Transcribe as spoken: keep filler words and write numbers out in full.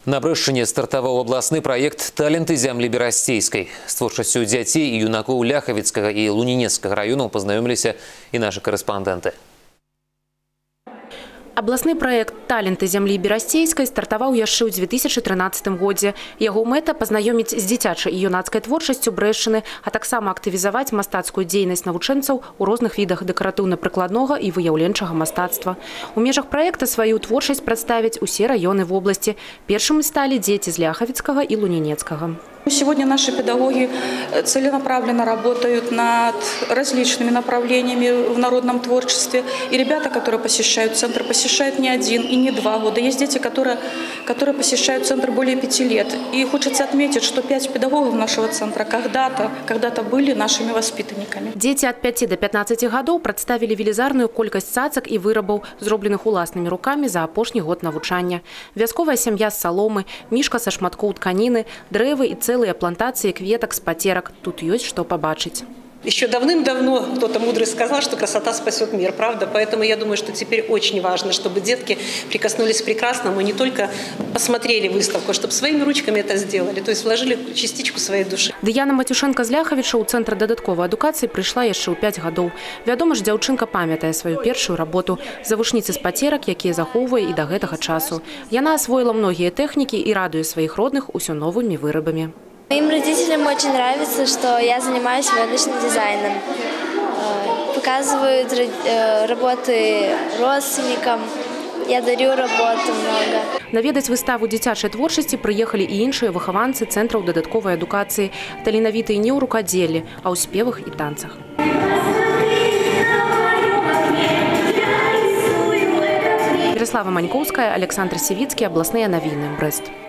На Брэшчыне стартаваў абласны праект «Таленты зямлі Берасцейскай». З творчасцю дзяцей і юнакоў Ляхавіцкага і Лунінецкага раёнаў пазнаёміліся і нашы корэспандэнты. Абласны праект «Таленты зямлі Берасцейскай» стартаваў яшчэ ў дзве тысячы трынаццатым годзе. Яго мэта – пазнаёміць з дзіцячай і юнацкай творчасцю Брэшчыны, а таксама актывізаваць мастацкую дзейнасць навучэнцаў у розных відах дэкаратыўна-прыкладнога і выяўленчага мастацтва. У межах праекта сваю творчасць прадставяць усе раёны вобласці. Першымі сталі дзеці з Ляхавіцкага і Лунінецкага. Сегодня наши педагоги целенаправленно работают над различными направлениями в народном творчестве. И ребята, которые посещают центр, посещают не один и не два года. Есть дети, которые, которые посещают центр более пяти лет. И хочется отметить, что пять педагогов нашего центра когда-то когда-то были нашими воспитанниками. Дети от пяти до пятнадцати годов представили велизарную колькость цацак и вырабов, зробленых уласнымі руками за апошні год навучання. Вязковая сям'я з саломы, мішка са шматкоў тканіны, дрэвы і целые плантации кветок с потерок. Тут есть что побачить. Еще давным-давно кто-то мудрый сказал, что красота спасет мир, правда? Поэтому я думаю, что теперь очень важно, чтобы детки прикоснулись к прекрасному, не только посмотрели выставку, а чтобы своими ручками это сделали, то есть вложили частичку своей души. Дыяна Матюшенко з Ляхавіча ў цэнтр дадатковай адукацыі прыйшла яшчэ ў пяць гадоў. Вядома ж, дзяўчынка памятае сваю першую работу – завушніцы з патерак, якія захоўвае і да гэтага часу. Яна асвоіла многія тэхнікі і радуе сваіх родных усё новымі вырабамі. Моим родителям очень нравится, что я занимаюсь водочным дизайном. Показывают работы родственникам. Я дарю работу много. Наведаць выставу дзіцячай творчасці прыехалі і іншыя выхаванцы цэнтраў дадатковай адукацыі, таленавітыя не ў рукадзеллі, а ў спевах і танцах. Ярослава Манькоўская, Александр Сівіцкі, абласныя навіны, Брэст.